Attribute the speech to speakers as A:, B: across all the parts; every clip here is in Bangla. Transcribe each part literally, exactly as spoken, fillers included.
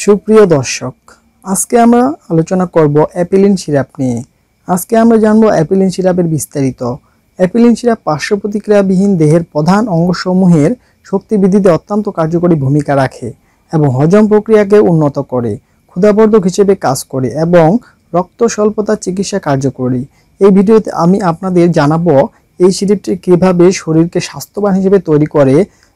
A: সুপ্রিয় দর্শক, আজকে আমরা আলোচনা করব অ্যাপিলিন সিরাপ নিয়ে। আজকে আমরা জানব অ্যাপিলিন সিরাপের বিস্তারিত। অ্যাপিলিন সিরাপ পার্শ্ব প্রতিক্রিয়াবিহীন দেহের প্রধান অঙ্গসমূহের শক্তি বৃদ্ধিতে অত্যন্ত কার্যকরী ভূমিকা রাখে এবং হজম প্রক্রিয়াকে উন্নত করে, ক্ষুধাবর্ধক হিসেবে কাজ করে এবং রক্ত স্বল্পতার চিকিৎসা কার্যকরী। এই ভিডিওতে আমি আপনাদের জানাবো এই সিরাপটি কীভাবে শরীরকে স্বাস্থ্যবান হিসেবে তৈরি করে,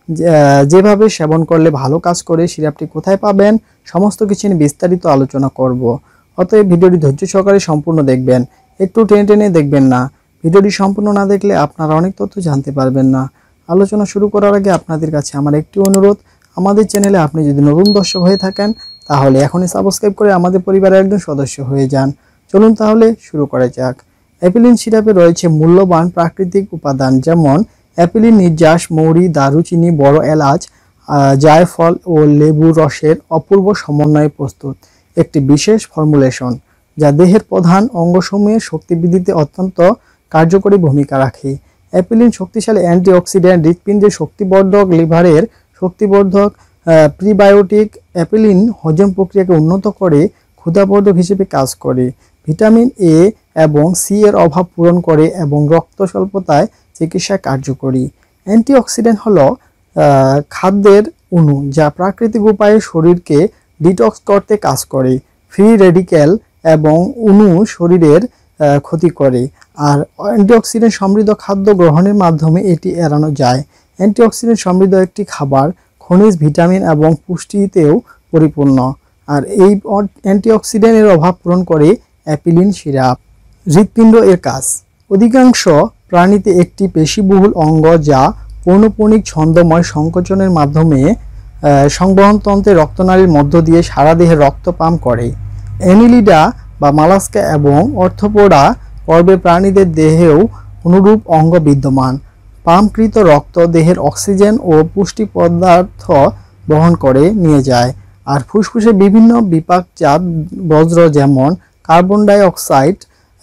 A: যেভাবে সেবন করলে ভালো কাজ করে, সিরাপটি কোথায় পাবেন, সমস্ত কিছু নিয়ে বিস্তারিত আলোচনা করব। অতএব ভিডিওটি ধৈর্য সহকারে সম্পূর্ণ দেখবেন, একটু টেনে টেনে দেখবেন না। ভিডিওটি সম্পূর্ণ না দেখলে আপনারা অনেক তথ্য জানতে পারবেন না। আলোচনা শুরু করার আগে আপনাদের কাছে আমার একটি অনুরোধ, আমাদের চ্যানেলে আপনি যদি নতুন দর্শক হয়ে থাকেন তাহলে এখনই সাবস্ক্রাইব করে আমাদের পরিবারের একজন সদস্য হয়ে যান। চলুন তাহলে শুরু করা যাক। অ্যাপিলিন সিরাপে রয়েছে মূল্যবান প্রাকৃতিক উপাদান যেমন অ্যাপিলিন নির্যাস, মৌরি, দারুচিনি, বড় এলাচ, জায়ফল ও লেবু রসের অপূর্ব সমন্বয়ে প্রস্তুত একটি বিশেষ ফর্মুলেশন, যা দেহের প্রধান অঙ্গসমূহের শক্তি বৃদ্ধিতে অত্যন্ত কার্যকরী ভূমিকা রাখে। অ্যাপিলিন শক্তিশালী অ্যান্টিঅক্সিডেন্ট, হৃৎপিণ্ডের শক্তিবর্ধক, লিভারের শক্তিবর্ধক, প্রিবায়োটিক। অ্যাপিলিন হজম প্রক্রিয়াকে উন্নত করে, ক্ষুধাবর্ধক হিসেবে কাজ করে, ভিটামিন এ এবং সি এর অভাব পূরণ করে এবং রক্ত স্বল্পতায় চিকিৎসা কার্যকরী। অ্যান্টিঅক্সিডেন্ট হলো খাদ্যের অণু যা প্রাকৃতিক উপায়ে শরীরকে ডিটক্স করতে কাজ করে। ফ্রি রেডিক্যাল এবং অণু শরীরের ক্ষতি করে, আর অ্যান্টিঅক্সিডেন্ট সমৃদ্ধ খাদ্য গ্রহণের মাধ্যমে এটি এড়ানো যায়। অ্যান্টিঅক্সিডেন্ট সমৃদ্ধ একটি খাবার খনিজ, ভিটামিন এবং পুষ্টিতেও পরিপূর্ণ, আর এই অ্যান্টিঅক্সিডেন্টের অভাব পূরণ করে অ্যাপিলিন সিরাপ। হৃৎপিণ্ড এর কাজ। অধিকাংশ প্রাণীতে একটি পেশিবহুল অঙ্গ যা পৌনঃপুনিক ছন্দময় সংকোচনের মাধ্যমে সংবহনতন্ত্রের রক্তনালীর মধ্য দিয়ে সারা দেহে রক্ত পাম্প করে। অ্যানিলিডা বা মালাস্কা এবং অর্থোপোডা পর্বের প্রাণীদের দেহেও অনুরূপ অঙ্গ বিদ্যমান। পাম্পকৃত রক্ত দেহের অক্সিজেন ও পুষ্টি পদার্থ বহন করে নিয়ে যায়, আর ফুসফুসে বিভিন্ন বিপাকজাত বজ্র যেমন কার্বন ডাই অক্সাইড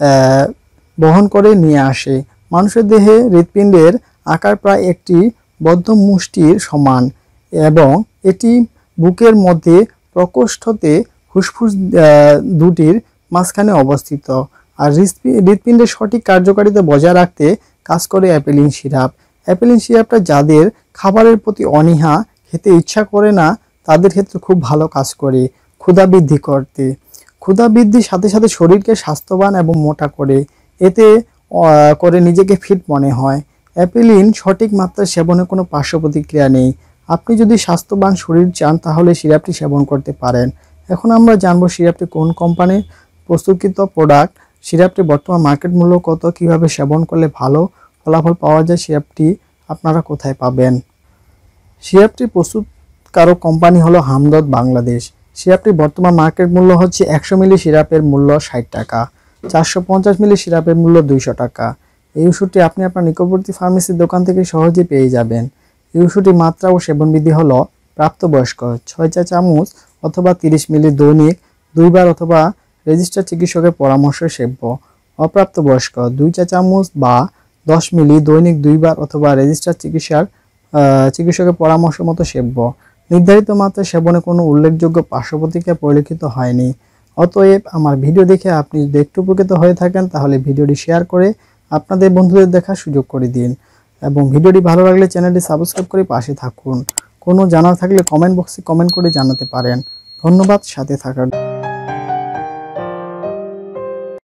A: বহন করে নিয়ে আসে। মানুষের দেহে হৃৎপিণ্ডের আকার প্রায় একটি বদ্ধ মুষ্টির সমান এবং এটি বুকের মধ্যে প্রকোষ্ঠতে ফুসফুস দুটির মাঝখানে অবস্থিত, আর হৃৎপিণ্ডের সঠিক কার্যকারিতা বজায় রাখতে কাজ করে অ্যাপিলিন সিরাপ। অ্যাপিলিন সিরাপটা যাদের খাবারের প্রতি অনীহা, খেতে ইচ্ছা করে না, তাদের ক্ষেত্রে খুব ভালো কাজ করে ক্ষুধা বৃদ্ধি করতে। ক্ষুধা বৃদ্ধির সাথে সাথে শরীরকে স্বাস্থ্যবান এবং মোটা করে, এতে করে নিজেকে ফিট মনে হয়। অ্যাপিলিন সঠিক মাত্রায় সেবনে কোনো পার্শ্ব প্রতিক্রিয়া নেই। আপনি যদি স্বাস্থ্যবান শরীর চান তাহলে সিরাপটি সেবন করতে পারেন। এখন আমরা জানবো সিরাপটি কোন কোম্পানির প্রস্তুতকৃত প্রোডাক্ট, সিরাপটি বর্তমান মার্কেট মূল্য কত, কিভাবে সেবন করলে ভালো ফলাফল পাওয়া যায়, সিরাপটি আপনারা কোথায় পাবেন। সিরাপটি প্রস্তুতকারক কোম্পানি হলো হামদর্দ বাংলাদেশ। সিরাপটির বর্তমান মার্কেট মূল্য হচ্ছে একশো মিলি সিরাপের মূল্য ষাট টাকা, চারশো পঞ্চাশ মিলি সিরাপের মূল্য দুইশো টাকা। এই ওষুধটি আপনি আপনার নিকটবর্তী ফার্মেসির দোকান থেকে সহজে পেয়ে যাবেন। এই ওষুধটির মাত্রা ও সেবনবিধি হলো প্রাপ্তবয়স্ক ছয় চা চামচ অথবা তিরিশ মিলি দৈনিক দুইবার অথবা রেজিস্টার চিকিৎসকের পরামর্শে সেব্য। অপ্রাপ্তবয়স্ক দুই চা চামচ বা দশ মিলি দৈনিক দুইবার অথবা রেজিস্টার চিকিৎসার চিকিৎসকের পরামর্শ মতো সেব্য। নির্ধারিত মাত্রায় সেবনে কোনো উল্লেখযোগ্য পার্শ্ব প্রতিক্রিয়া পরিলক্ষিত হয়নি। অতএব আমার ভিডিও দেখে আপনি যদি একটু উপকৃত হয়ে থাকেন তাহলে ভিডিওটি শেয়ার করে আপনাদের বন্ধুদের দেখার সুযোগ করে দিন, এবং ভিডিওটি ভালো লাগলে চ্যানেলটি সাবস্ক্রাইব করে পাশে থাকুন। কোনো জানার থাকলে কমেন্ট বক্সে কমেন্ট করে জানাতে পারেন। ধন্যবাদ সাথে থাকার।